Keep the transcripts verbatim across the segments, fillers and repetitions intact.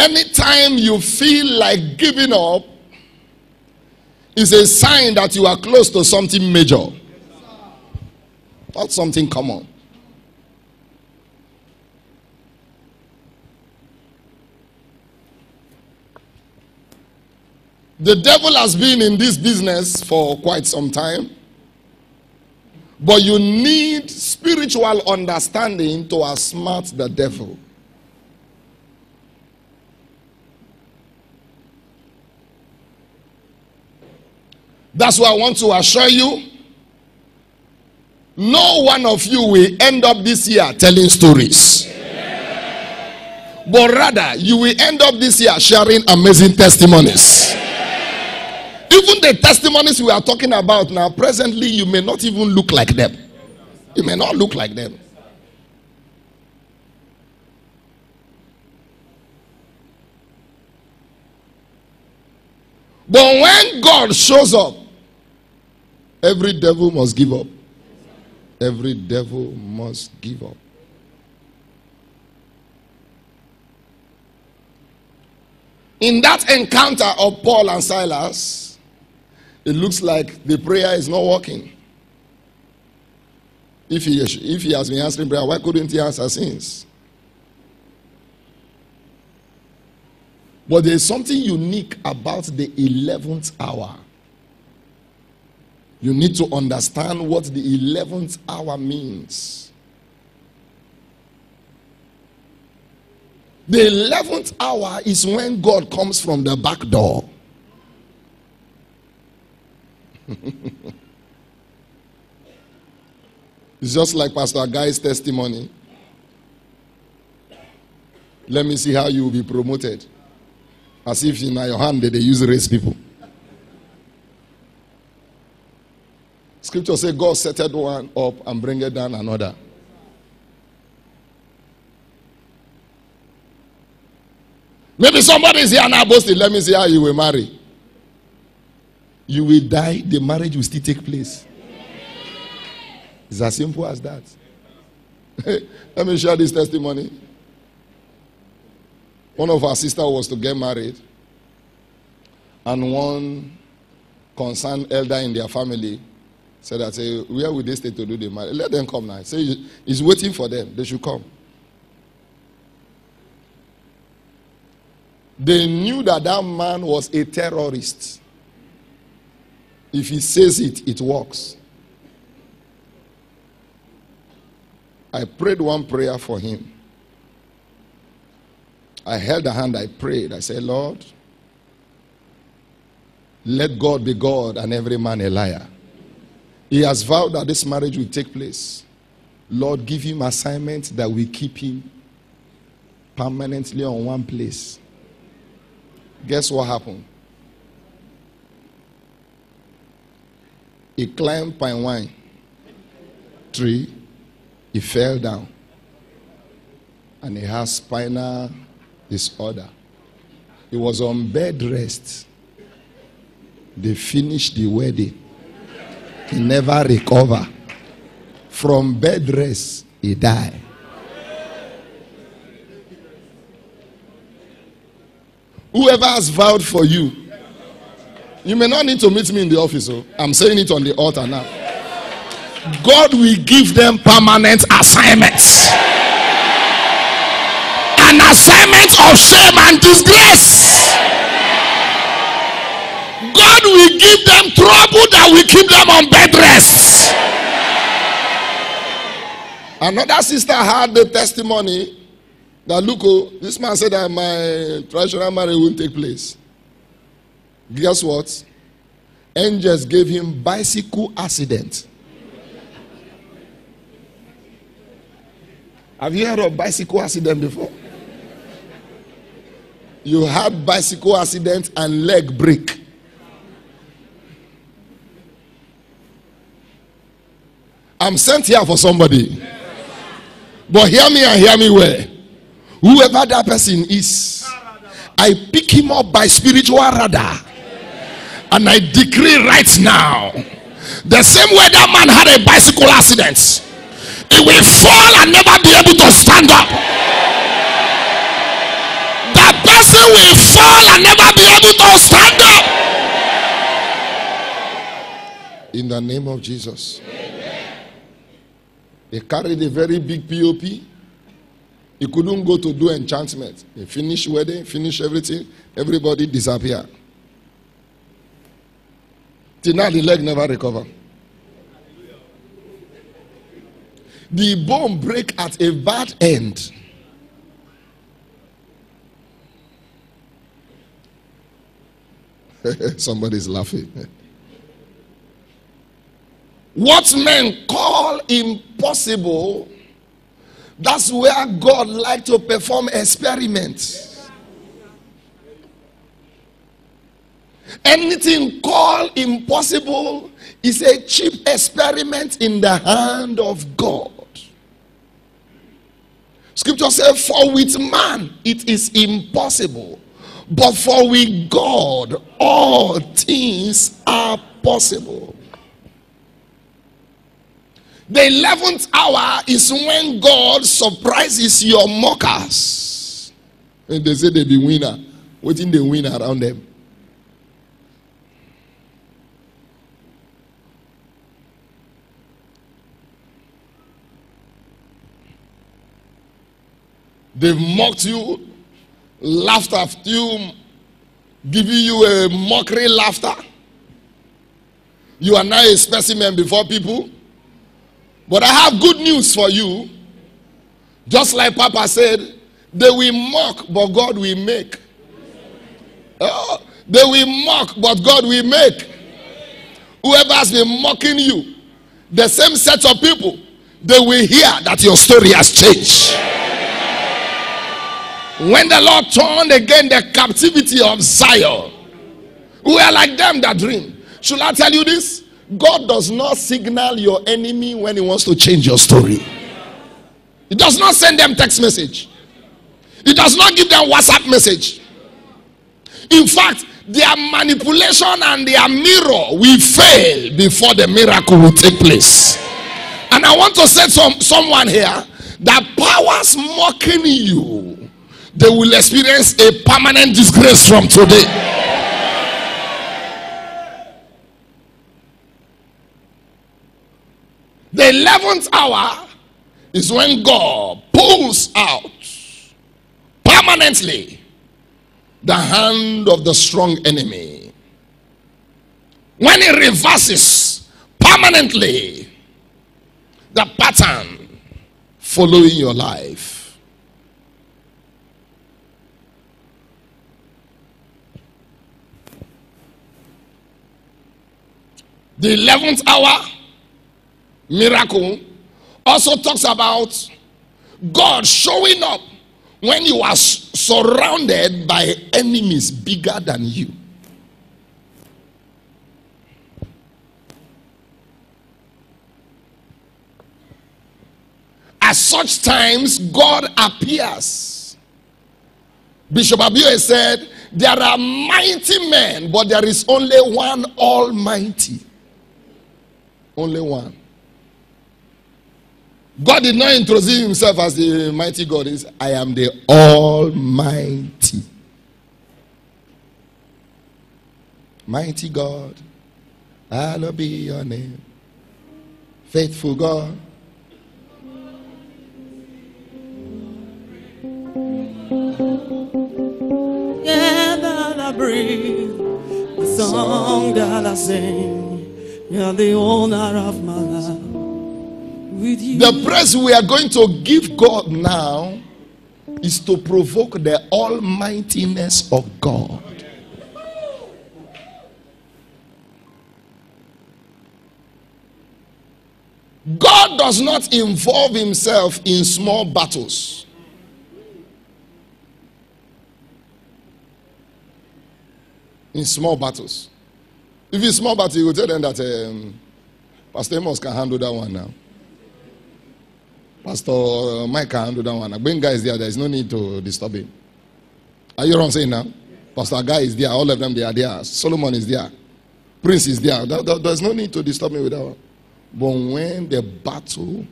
Anytime you feel like giving up, is a sign that you are close to something major, not something common. The devil has been in this business for quite some time, but you need spiritual understanding to outsmart the devil. That's why I want to assure you, no one of you will end up this year telling stories. But rather, you will end up this year sharing amazing testimonies. Even the testimonies we are talking about now, presently, you may not even look like them. You may not look like them. But when God shows up, every devil must give up. Every devil must give up. In that encounter of Paul and Silas, it looks like the prayer is not working. If he, if he has been answering prayer, why couldn't he answer since? But there is something unique about the eleventh hour. You need to understand what the eleventh hour means. The eleventh hour is when God comes from the back door. It's just like Pastor Guy's testimony. Let me see how you will be promoted. As if in your hand they use race people. Scripture says God settled one up and bringeth down another. Maybe somebody is here now boasting. Let me see how you will marry. You will die, the marriage will still take place. It's as simple as that. Let me share this testimony. One of our sisters was to get married, and one concerned elder in their family said that, say, where will they stay to do the marriage? Let them come now. Say, he's waiting for them. They should come. They knew that that man was a terrorist. If he says it, it works. I prayed one prayer for him. I held a hand, I prayed. I said, Lord, let God be God and every man a liar. He has vowed that this marriage will take place. Lord, give him assignments that will keep him permanently on one place. Guess what happened? He climbed pine wine tree. He fell down. And he has spinal disorder. He was on bed rest. They finished the wedding. He never recovered. From bed rest, he died. Whoever has vowed for you, you may not need to meet me in the office. Oh. I'm saying it on the altar now. God will give them permanent assignments. An assignment of shame and disgrace. God will give them trouble that will keep them on bed rest. Another sister had the testimony that, look, oh, this man said that my traditional marriage won't take place. Guess what? Angels gave him bicycle accident. Have you heard of bicycle accident before? You had bicycle accident and leg break. I'm sent here for somebody. But hear me and hear me well. Whoever that person is, I pick him up by spiritual radar. And I decree right now, the same way that man had a bicycle accident, he will fall and never be able to stand up. That person will fall and never be able to stand up. In the name of Jesus. They carried a very big P O P. He couldn't go to do enchantment. He finished wedding, finished everything. Everybody disappeared. Till now the leg never recovered. The bone break at a bad end. Somebody's laughing. What men call impossible, that's where God likes to perform experiments. Anything called impossible is a cheap experiment in the hand of God. Scripture says, for with man it is impossible, but for with God all things are possible. The eleventh hour is when God surprises your mockers. And they say they be winner. Waiting they win around them. They've mocked you, laughed at you, giving you a mockery laughter. You are now a specimen before people. But I have good news for you. Just like Papa said, they will mock, but God will make. Oh, they will mock, but God will make. Whoever has been mocking you, the same set of people, they will hear that your story has changed. When the Lord turned again the captivity of Zion, we are like them that dream. Should I tell you this? God does not signal your enemy when he wants to change your story. He does not send them text message. He does not give them WhatsApp message. In fact, their manipulation and their mirror will fail before the miracle will take place. And I want to say to someone here that powers mocking you, they will experience a permanent disgrace from today. The eleventh hour is when God pulls out permanently the hand of the strong enemy. When he reverses permanently the pattern following your life. The eleventh hour miracle also talks about God showing up when you are surrounded by enemies bigger than you. At such times, God appears. Bishop Abioye said, there are mighty men, but there is only one almighty. Only one. God did not introduce himself as the mighty God. He said, I am the Almighty. Mighty God, hallowed be your name. Faithful God. Yeah, that I breathe, the song that I sing, you're the owner of my life. With you. The praise we are going to give God now is to provoke the almightiness of God. God does not involve himself in small battles. In small battles. If it's small battle, you will tell them that um, Pastor Amos can handle that one now. Pastor Mike can handle that one. When guy is there, there is no need to disturb him. Are you know what I'm saying now? Pastor Guy is there. All of them, they are there. Solomon is there. Prince is there. There, there. There's no need to disturb me with that one. But when the battle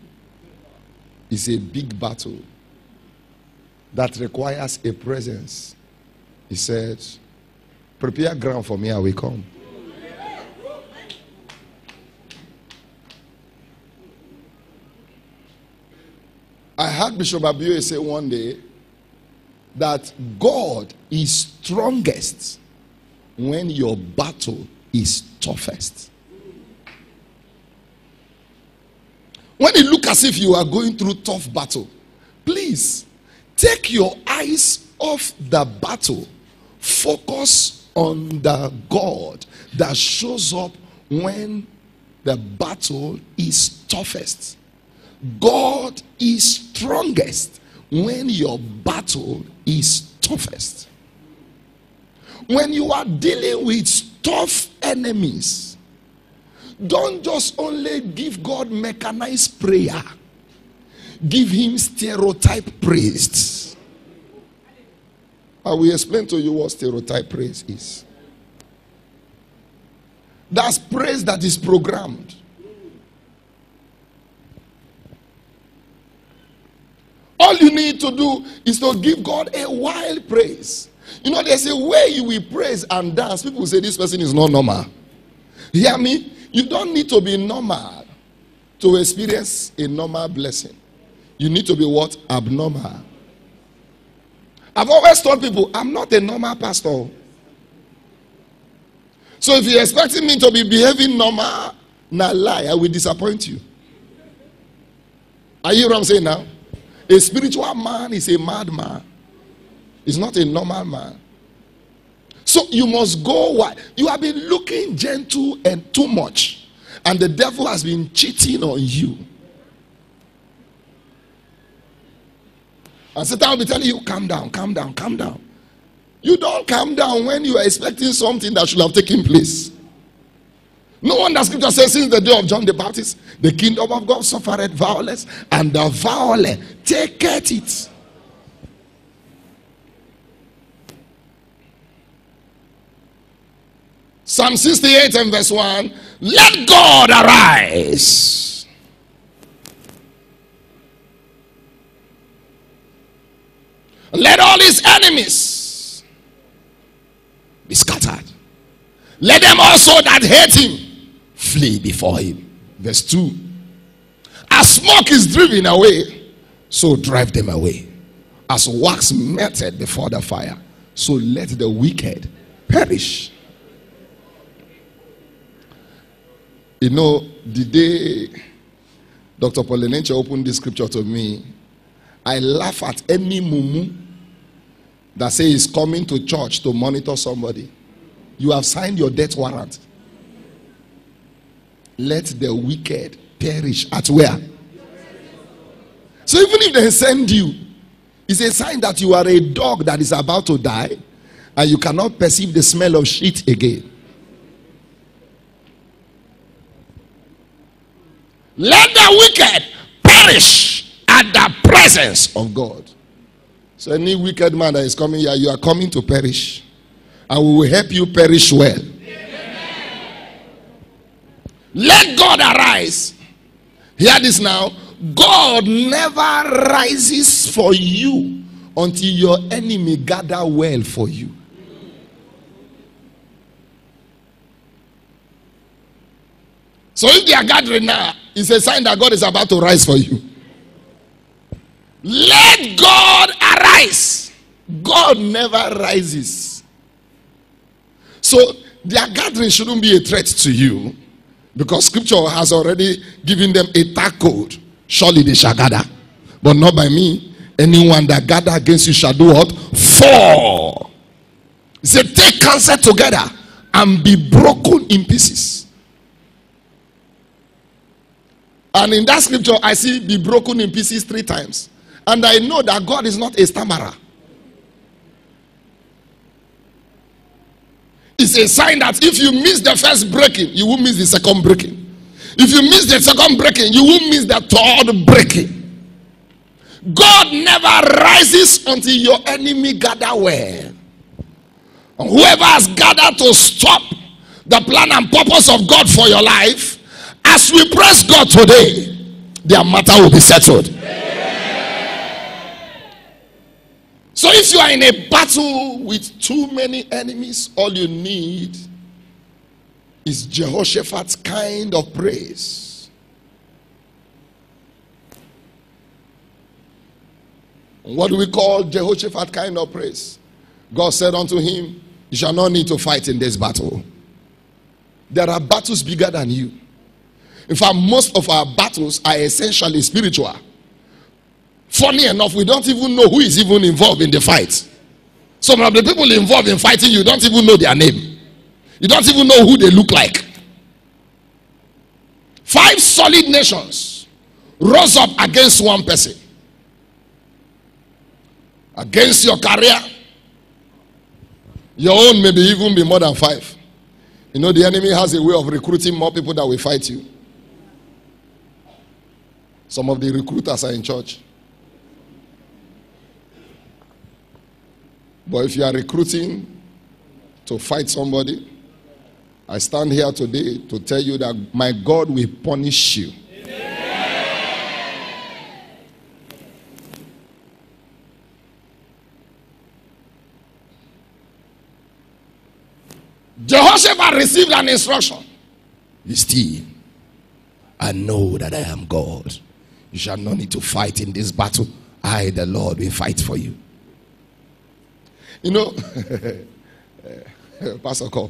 is a big battle that requires a presence, He said, prepare ground for me, I will come. I heard Bishop Abioye say one day that God is strongest when your battle is toughest. When it looks as if you are going through tough battle, please take your eyes off the battle. Focus on the God that shows up when the battle is toughest. God is strongest when your battle is toughest. When you are dealing with tough enemies, don't just only give God mechanized prayer. Give him stereotype praise. I will explain to you what stereotype praise is. That's praise that is programmed. All you need to do is to give God a wild praise. You know, there's a way you will praise and dance. People say this person is not normal. Hear me? You don't need to be normal to experience a normal blessing. You need to be what? Abnormal. I've always told people, I'm not a normal pastor. So if you're expecting me to be behaving normal, nah lie, I will disappoint you. Are you hearing what I'm saying now? A spiritual man is a madman. He's not a normal man. So you must go wide. You have been looking gentle and too much, and the devil has been cheating on you. And Satan will be telling you, calm down, calm down, calm down. You don't calm down when you are expecting something that should have taken place. No wonder scripture says, since the day of John the Baptist, the kingdom of God suffered violence, and the violent taketh it. Psalm sixty-eight and verse one, let God arise. Let all his enemies be scattered. Let them also that hate him flee before him. Verse two. As smoke is driven away, so drive them away. As wax melted before the fire, so let the wicked perish. You know, the day Doctor Polenenche opened this scripture to me, I laugh at any mumu that says he's coming to church to monitor somebody. You have signed your death warrant. Let the wicked perish at where? So even if they send you, it's a sign that you are a dog that is about to die and you cannot perceive the smell of shit again. Let the wicked perish at the presence of God. So any wicked man that is coming here, you are coming to perish. And we will help you perish well. Amen. Let God arise. Hear this now. God never rises for you until your enemy gather well for you. So if they are gathering now, it's a sign that God is about to rise for you. Let God arise. God never rises. So their gathering shouldn't be a threat to you, because scripture has already given them a tag code. Surely they shall gather, but not by me. Anyone that gather against you shall do what? Fall. He said, take counsel together and be broken in pieces. And in that scripture, I see be broken in pieces three times. And I know that God is not a stammerer. It's a sign that if you miss the first breaking, you will miss the second breaking. If you miss the second breaking, you will miss the third breaking. God never rises until your enemy gather well. And whoever has gathered to stop the plan and purpose of God for your life, as we praise God today, their matter will be settled. So if you are in a battle with too many enemies, all you need is Jehoshaphat's kind of praise. What do we call Jehoshaphat kind of praise? God said unto him, you shall not need to fight in this battle. There are battles bigger than you. In fact, most of our battles are essentially spiritual. Funny enough, we don't even know who is even involved in the fight. Some of the people involved in fighting, you don't even know their name. You don't even know who they look like. Five solid nations rose up against one person. Against your career. Your own maybe even be more than five. You know, the enemy has a way of recruiting more people that will fight you. Some of the recruiters are in church. But if you are recruiting to fight somebody, I stand here today to tell you that my God will punish you. Jehoshaphat received an instruction. Be still and know that I am God. You shall not need to fight in this battle. I, the Lord, will fight for you. You know, Pastor Cobb.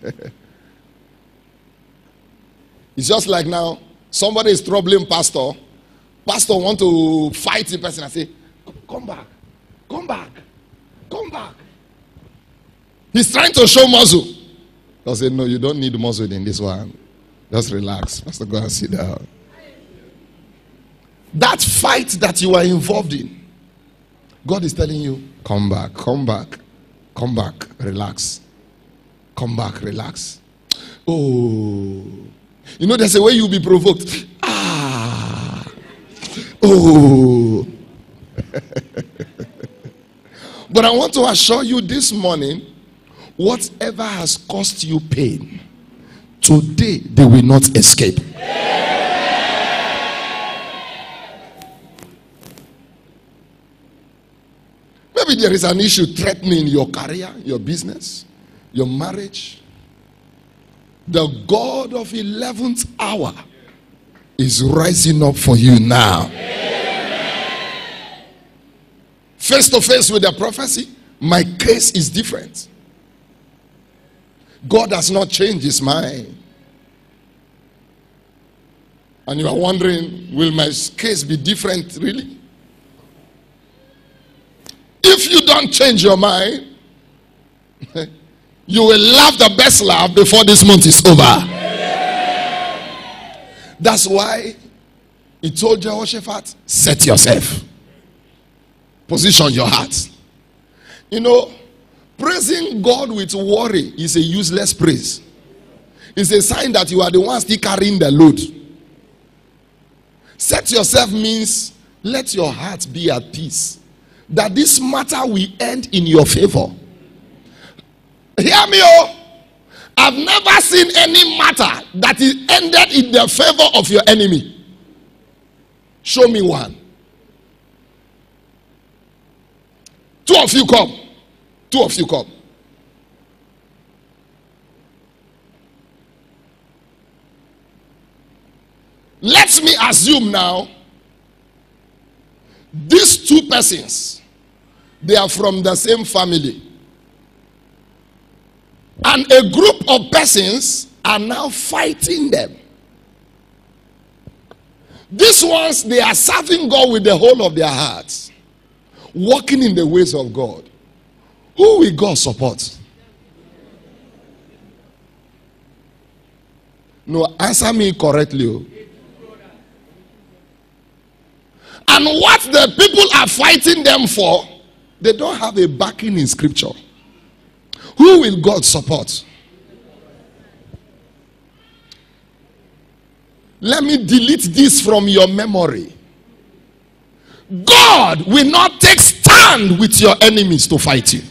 It's just like now, somebody is troubling pastor. Pastor want to fight the person and say, come back, come back, come back. He's trying to show muscle. I say, no, you don't need muscle in this one. Just relax. Pastor, go and sit down. That fight that you are involved in, God is telling you, come back, come back, come back, relax. Come back, relax. Oh. You know, there's a way you'll be provoked. Ah. Oh. But I want to assure you this morning, whatever has caused you pain, today they will not escape. Maybe there is an issue threatening your career, your business, your marriage. The God of eleventh hour is rising up for you now. Face to face with the prophecy, my case is different. God has not changed his mind. And you are wondering, will my case be different really? If you don't change your mind, you will laugh the best laugh before this month is over. That's why he told Jehoshaphat, set yourself. Position your heart. You know, praising God with worry is a useless praise. It's a sign that you are the one still carrying the load. Set yourself means let your heart be at peace. That this matter will end in your favor. Hear me, oh. I've never seen any matter that is ended in the favor of your enemy. Show me one. Two of you come. Two of you come. Let me assume now, these two persons, they are from the same family. And a group of persons are now fighting them. These ones, they are serving God with the whole of their hearts, walking in the ways of God. Who will God support? No, answer me correctly. And what the people are fighting them for, they don't have a backing in scripture. Who will God support? Let me delete this from your memory. God will not take stand with your enemies to fight you.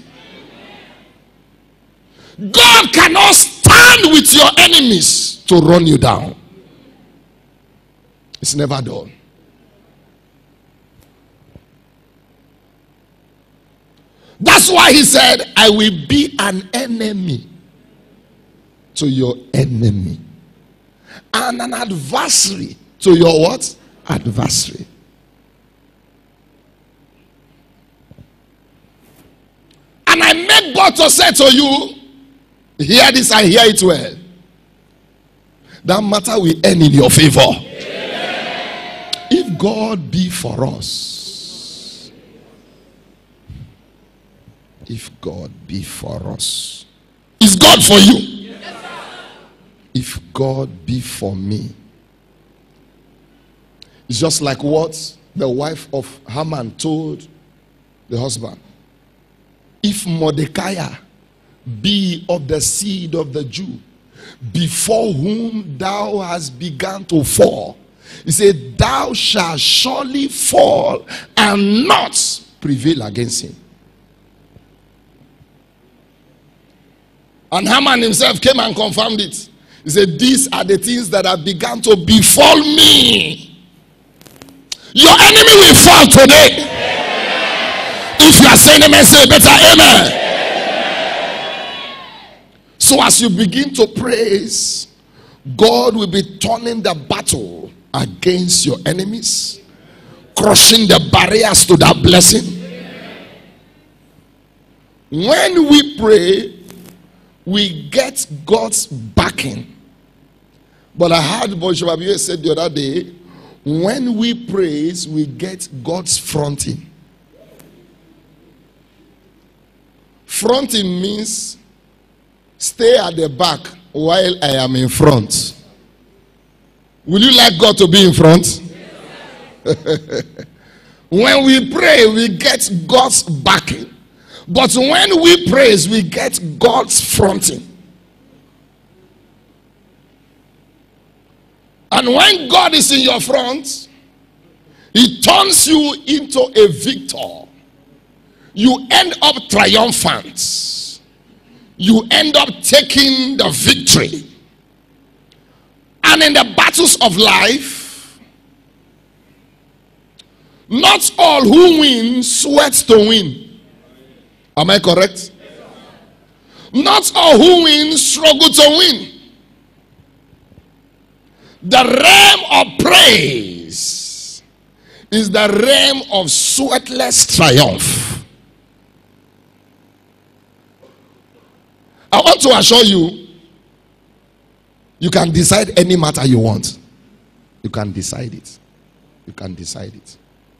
God cannot stand with your enemies to run you down. It's never done. That's why he said, I will be an enemy to your enemy, and an adversary to your what? Adversary. And I make God to say to you, hear this and hear it well. That matter will end in your favor. Yeah. If God be for us, if God be for us, is God for you? Yes, if God be for me, it's just like what the wife of Haman told the husband. If Mordecai be of the seed of the Jew, before whom thou hast begun to fall, he said, thou shalt surely fall and not prevail against him. And Haman himself came and confirmed it. He said, these are the things that have begun to befall me. Your enemy will fall today. If you are saying amen, say better amen. So as you begin to praise, God will be turning the battle against your enemies, crushing the barriers to that blessing. When we pray, we get God's backing. But I heard Boy Shababie said the other day, when we praise, we get God's fronting. Fronting means stay at the back while I am in front. Will you like God to be in front? When we pray, we get God's backing. But when we praise, we get God's fronting. And when God is in your front, he turns you into a victor. You end up triumphant. You end up taking the victory. And in the battles of life, not all who win sweat to win. Am I correct? Not all who win struggle to win. The realm of praise is the realm of sweatless triumph. I want to assure you, you can decide any matter you want. You can decide it. You can decide it.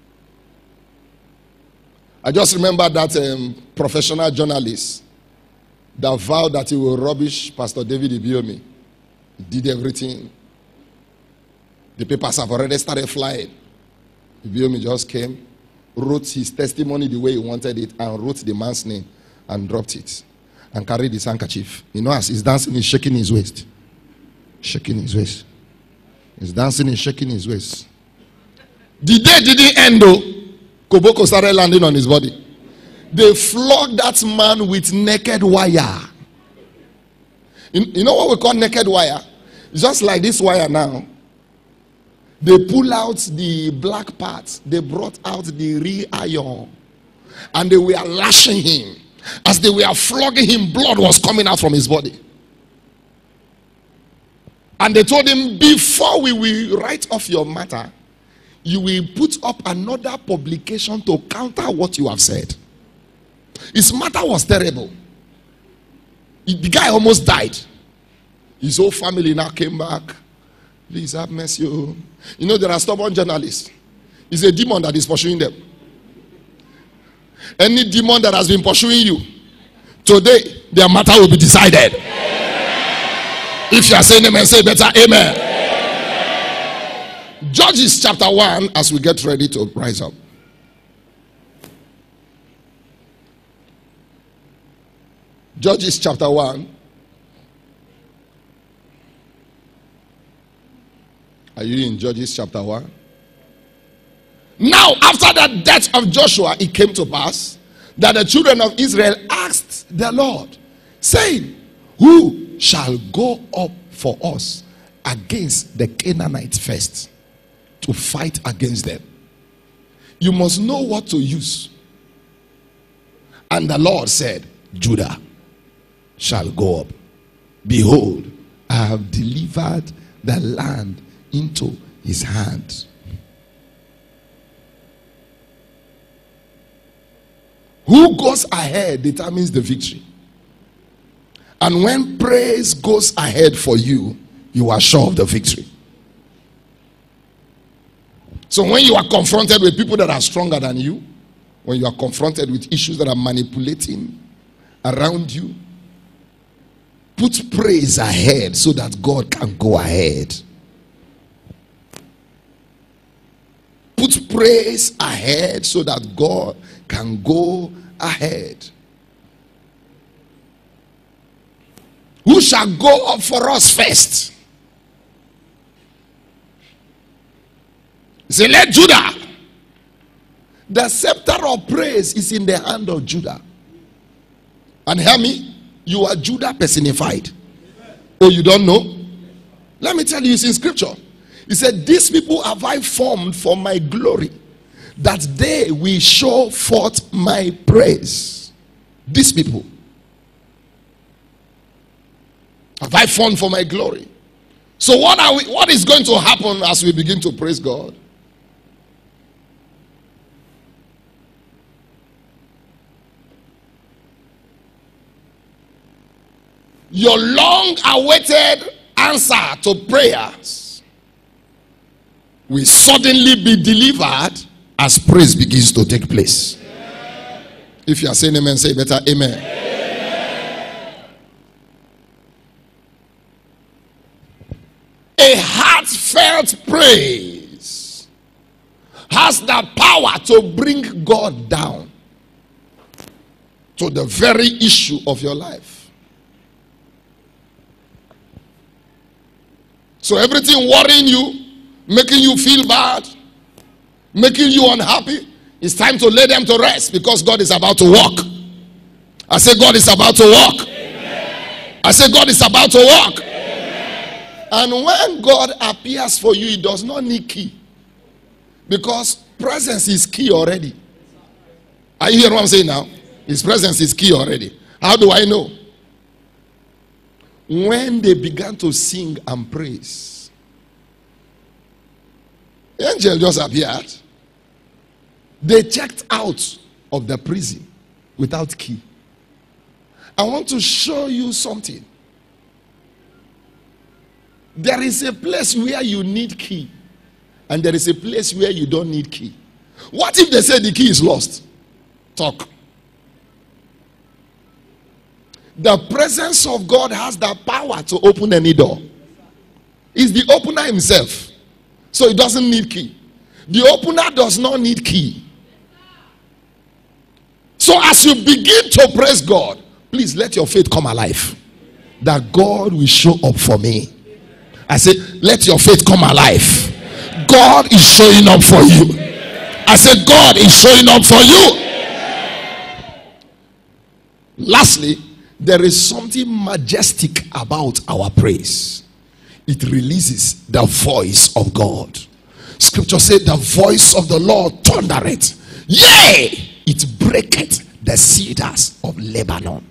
I just remember that um, professional journalist that vowed that he will rubbish Pastor David Ibiomi. He did everything. The papers have already started flying. Ibiomi just came, wrote his testimony the way he wanted it, and wrote the man's name and dropped it. And carried his handkerchief. You know, as he's dancing, he's shaking his waist. Shaking his waist. He's dancing, he's shaking his waist. The day didn't end though. Koboko started landing on his body. They flogged that man with naked wire. You, you know what we call naked wire? Just like this wire now. They pull out the black parts. They brought out the real iron. And they were lashing him. As they were flogging him, blood was coming out from his body. And they told him, before we will write off your matter, you will put up another publication to counter what you have said. His matter was terrible. The guy almost died. His whole family now came back. Please have mercy. You know, there are stubborn journalists. It's a demon that is pursuing them. Any demon that has been pursuing you, today their matter will be decided. Amen. If you are saying amen, say better amen. Amen. Judges chapter one, as we get ready to rise up. Judges chapter one. Are you in Judges chapter one? Now, after the death of Joshua, it came to pass that the children of Israel asked the Lord, saying, who shall go up for us against the Canaanites first, to fight against them? You must know what to use. And the Lord said, Judah shall go up. Behold, I have delivered the land into his hand. Who goes ahead determines the victory. And when praise goes ahead for you, you are sure of the victory. So when you are confronted with people that are stronger than you, when you are confronted with issues that are manipulating around you, put praise ahead so that God can go ahead. Put praise ahead so that God can go ahead. Who shall go up for us first? Say, let Judah. The scepter of praise is in the hand of Judah. And hear me, you are Judah personified. Oh, you don't know? Let me tell you, it's in scripture. He said, these people have I formed for my glory, that they will show forth my praise. These people have I formed for my glory. So what are we, what is going to happen as we begin to praise God? Your long awaited answer to prayers will suddenly be delivered as praise begins to take place. If you are saying amen, say better amen. Amen. A heartfelt praise has the power to bring God down to the very issue of your life. So everything worrying you, making you feel bad, making you unhappy, it's time to lay them to rest, because God is about to walk. I say God is about to walk. Amen. I say God is about to walk. Amen. And when God appears for you, he does not need key, because presence is key already. Are you hearing what I'm saying now? His presence is key already. How do I know? When they began to sing and praise, the angel just appeared. They checked out of the prison without key. I want to show you something. There is a place where you need key, and there is a place where you don't need key. What if they say the key is lost? Talk. The presence of God has the power to open any door. He's the opener himself, so he doesn't need key. The opener does not need key. So as you begin to praise God, please let your faith come alive, that God will show up for me. I say, let your faith come alive. God is showing up for you. I said, God is showing up for you. Lastly, there is something majestic about our praise. It releases the voice of God. Scripture said, the voice of the Lord thundereth, yea, it breaketh the cedars of Lebanon.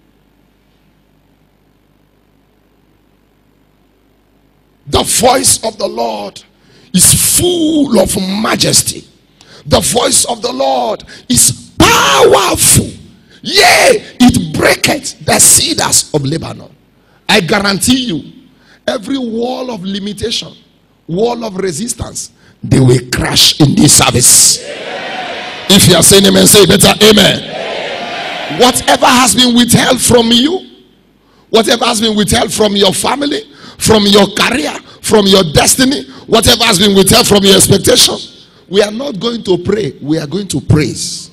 The voice of the Lord is full of majesty. The voice of the Lord is powerful. Yea, it breaketh the cedars of Lebanon. I guarantee you, every wall of limitation, wall of resistance, they will crash in this service. Yeah. If you are saying amen, say better amen. Yeah. Whatever has been withheld from you, whatever has been withheld from your family, from your career, from your destiny, whatever has been withheld from your expectation, we are not going to pray, we are going to praise.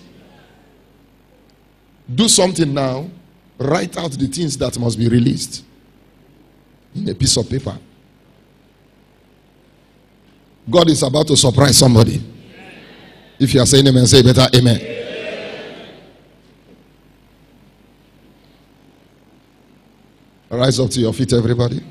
Do something now. Write out the things that must be released in a piece of paper. God is about to surprise somebody. If you are saying amen, say better amen. Rise up to your feet, everybody.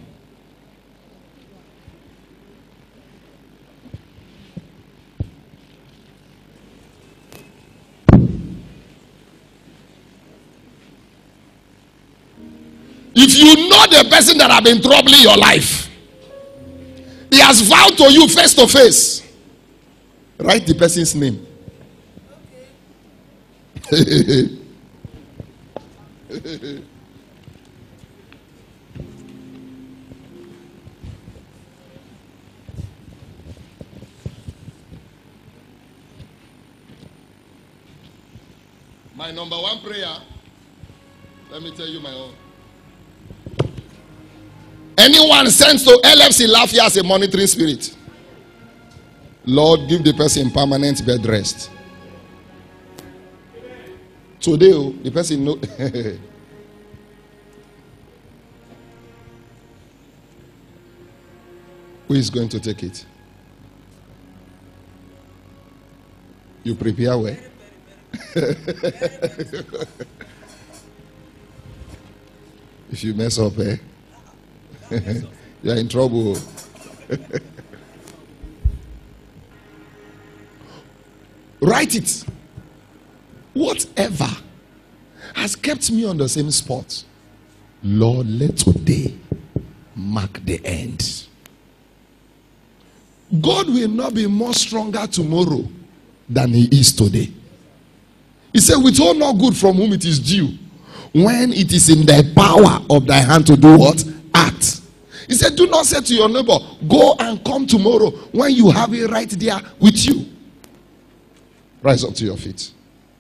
If you know the person that have been troubling your life, he has vowed to you face to face, write the person's name. My number one prayer, let me tell you my own. Anyone sent to L F C Lafia as a monitoring spirit, Lord, give the person permanent bed rest. Today, the person know. Who is going to take it? You prepare well. If you mess up, eh? You are in trouble. Write it. Whatever has kept me on the same spot, Lord, let today mark the end. God will not be more stronger tomorrow than he is today. He said, withhold not good from whom it is due, when it is in the power of thy hand to do what? Act. He said, do not say to your neighbor, go and come tomorrow, when you have it right there with you. Rise up to your feet.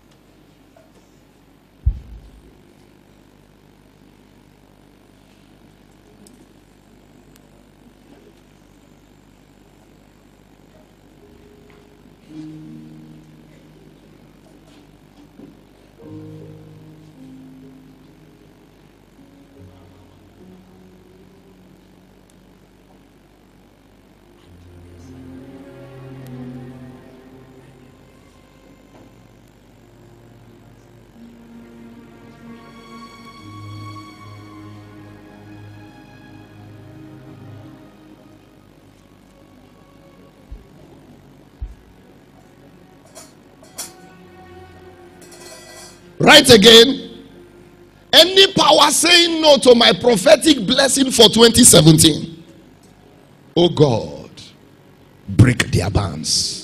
Right again. Any power saying no to my prophetic blessing for twenty seventeen, oh God, break their bands.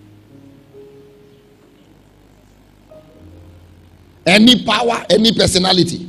Any power, any personality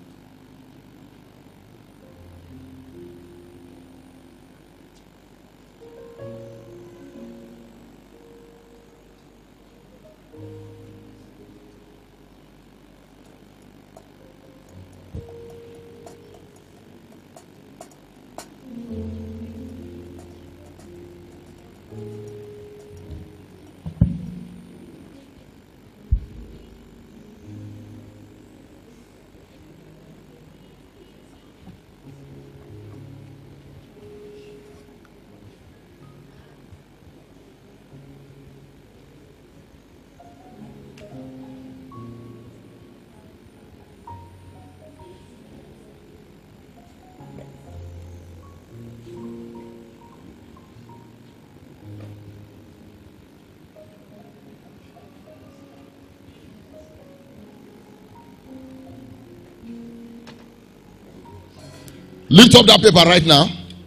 lift up that paper right now.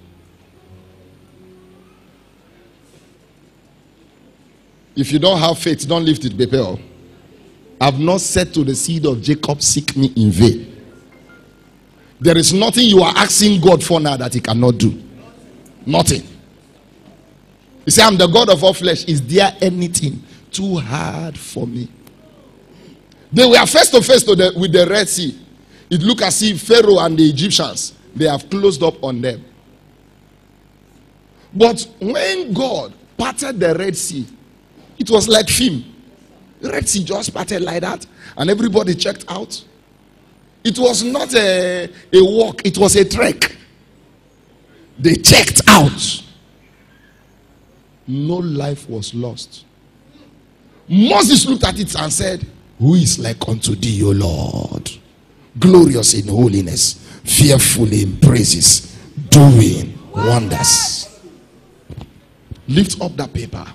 If you don't have faith, don't lift it, paper. I've not said to the seed of Jacob, seek me in vain. There is nothing you are asking God for now that he cannot do. Nothing. You say, I'm the God of all flesh. Is there anything too hard for me? They were face to face to the, with the Red Sea. It looked as if Pharaoh and the Egyptians, they have closed up on them. But when God parted the Red Sea, it was like film. The Red Sea just parted like that, and everybody checked out. It was not a, a walk, it was a trek. They checked out. No life was lost. Moses looked at it and said, who is like unto thee, O Lord? Glorious in holiness, fearful in praises, doing wonders. Lift up that paper.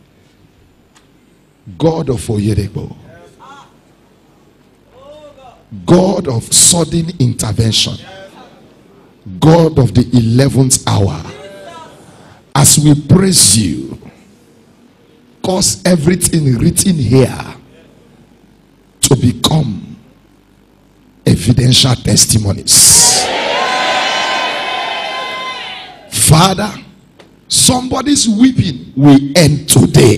God of Oyedebo, God of sudden intervention, God of the eleventh hour, as we praise you, cause everything written here to become evidential testimonies. Father, somebody's weeping will end today.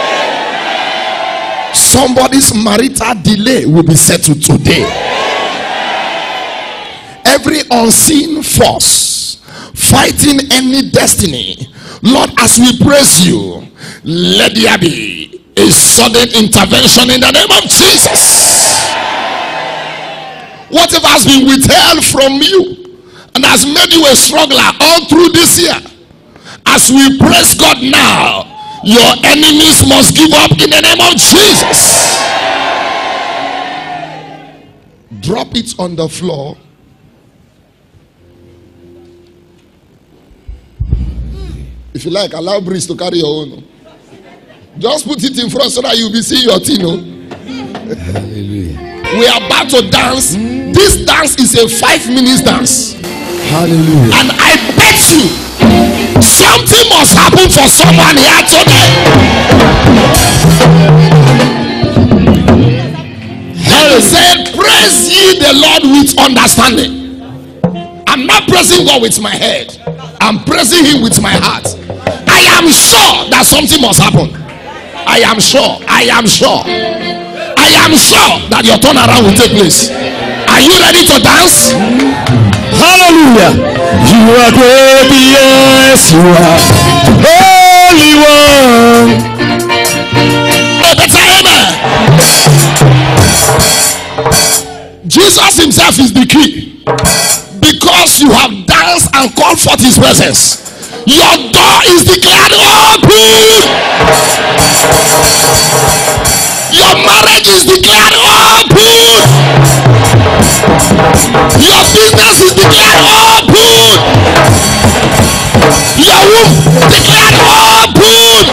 Somebody's marital delay will be settled today. Every unseen force fighting any destiny, Lord, as we praise you, let there be a sudden intervention in the name of Jesus. Whatever has been withheld from you and has made you a struggler all through this year, as we praise God now, your enemies must give up in the name of Jesus. Drop it on the floor. If you like, allow Breeze to carry your own. Just put it in front so that you'll be seeing your Tino. Hallelujah. We are about to dance. This dance is a five minutes dance. Hallelujah. And I bet you something must happen for someone here today. He said, praise ye the Lord with understanding. I'm not praising God with my head. I'm praising him with my heart. I am sure that something must happen. I am sure. I am sure. I am sure that your turnaround will take place. Are you ready to dance? Hallelujah. You are great, yes, you are holy one. Oh, better amen. Jesus himself is the key. Because you have danced and called forth his presence, your door is declared open. Your marriage is declared open. Your business is declared open. Your womb declared open.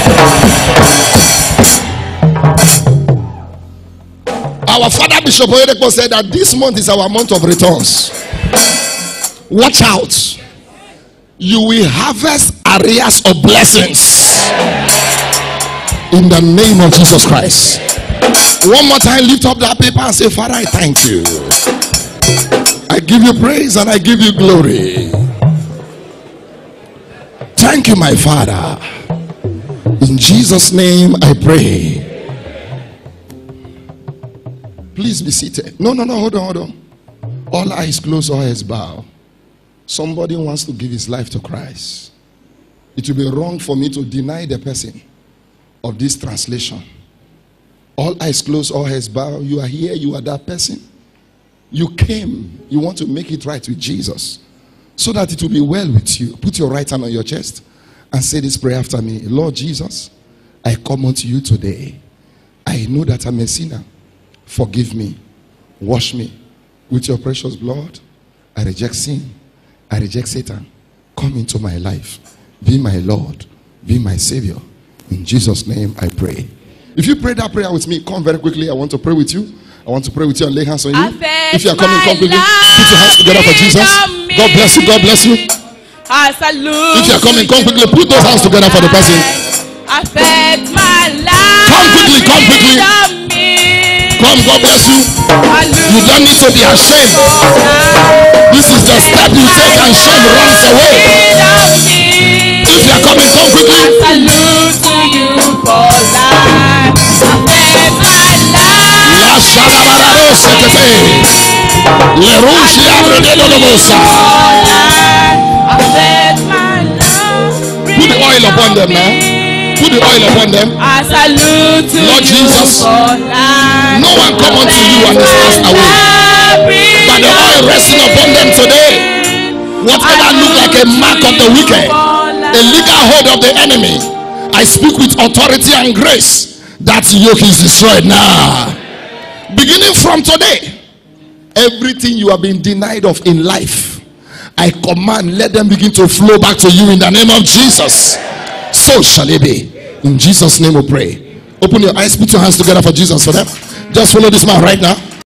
Our father Bishop Oyedepo said that this month is our month of returns. Watch out. You will harvest areas of blessings in the name of Jesus Christ. One more time, lift up that paper and say, Father, I thank you. I give you praise and I give you glory. Thank you, my Father. In Jesus' name I pray. Please be seated. No, no, no, hold on, hold on. All eyes closed, all heads bow. Somebody wants to give his life to Christ. It will be wrong for me to deny the person of this translation. All eyes closed, all heads bow. You are here, you are that person. You came, you want to make it right with Jesus so that it will be well with you. Put your right hand on your chest and say this prayer after me. Lord Jesus, I come unto you today. I know that I'm a sinner. Forgive me. Wash me with your precious blood. I reject sin. I reject Satan. Come into my life. Be my Lord. Be my Savior. In Jesus' name I pray. If you pray that prayer with me, come very quickly. I want to pray with you. I want to pray with you and lay hands on you. If you are coming, come quickly. Put your hands together for Jesus. God bless you. God bless you. I salute. If you are coming, come quickly. Put those hands together for the person. Affect my life. Come quickly. Come quickly. Come, God bless you. You don't need to be ashamed. This is the step you take and shame runs away. If you are coming, come quickly. I salute to you for life. Affect my life. La shalabarado sekete. Le rouge abrede lolobosa. Affect my life. Put the oil upon them now. Put the oil upon them. I salute to Lord you Jesus, for life. no one come unto you and is cast away. But the oil resting upon them today, whatever look like a mark of the wicked, a legal hold of the enemy, I speak with authority and grace. That yoke is destroyed now. Beginning from today, everything you have been denied of in life, I command, let them begin to flow back to you in the name of Jesus. So shall it be. In Jesus' name we pray. Open your eyes, put your hands together for Jesus for them. Just follow this man right now.